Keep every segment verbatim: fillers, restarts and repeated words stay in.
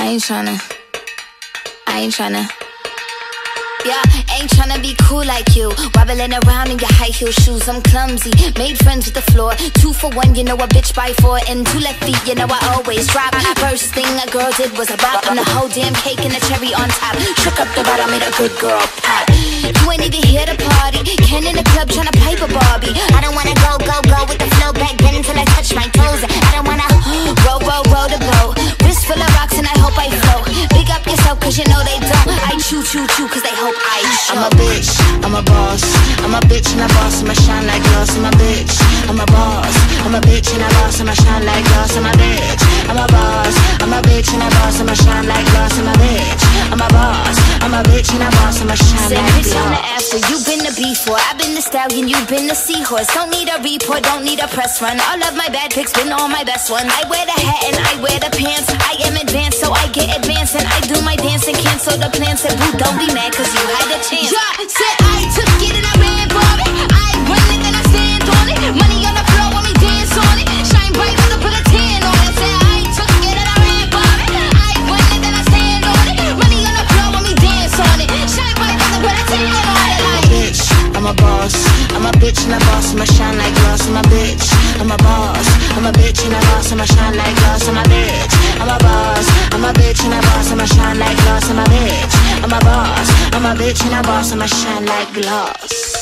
I ain't tryna, I ain't tryna. Yeah, ain't tryna be cool like you, wobbling around in your high heel shoes. I'm clumsy, made friends with the floor. Two for one, you know a bitch by four. And two left feet, you know I always drop. First thing a girl did was a bop, and the whole damn cake and the cherry on top. Shook up the bottom, made a good girl pop. You ain't even here to party, Ken in the club tryna pipe a Barbie. I don't wanna go, go, go with the flow back then until I touch my toes. I don't wanna roll, roll, roll the boat. Wrist full of rocks and I hope I float. Big up yourself cause you know they don't. I chew, chew, chew cause they hope I show. I'm a bitch, I'm a boss. I'm a bitch and a boss, I'ma shine like glass. I'm a bitch, I'm a boss. I'm a bitch and a boss, I'ma shine like glass. I'm a bitch, I'm a boss. I'm a bitch and a boss, I'ma shine like glass. I'm a bitch, I'm a boss. I'm a bitch and a boss, I'ma shine Said like bitch on the glass. after, you been the before. I've been the stallion, you been the seahorse. Don't need a report, don't need a press run. All of my bad pics been all my best ones. I wear the hat and I wear the pants. I am advanced, so I get advanced. And I do my dance and cancel the plans. Said boo, don't be mad cause you had a chance. Yeah, said I took it and I ran for it. I run it and I stand on it. Money on the floor when we dance on it. Shine bright when I put a tan on it. Said I took it and I ran for it. I run it and I stand on it. Money on the floor when we dance on it. Shine bright when I put a tan on it. I'm a bitch, I'm a boss. I'm a bitch and a boss, I'ma shine like glass. I'm a bitch, I'm a boss. I'm a bitch and a boss, I'ma shine like glass. I'm a bitch, I'm a boss. I'm a bitch and a boss, I'ma shine like glass. I'm a bitch, I'm a boss. I'm a bitch and a boss, I'ma shine like glass.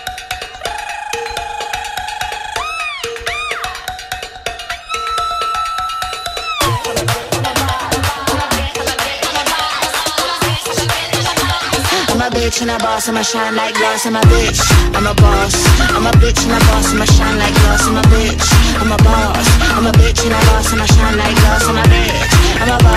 I'm a bitch and a boss, I'ma shine like glass. I'm a bitch, I'm a boss. I'm a bitch and a boss, I'ma shine like glass. I'm a bitch, I'm a boss. I'm a bitch and a boss, I'ma shine like glass. I'm a bitch, I'm a boss.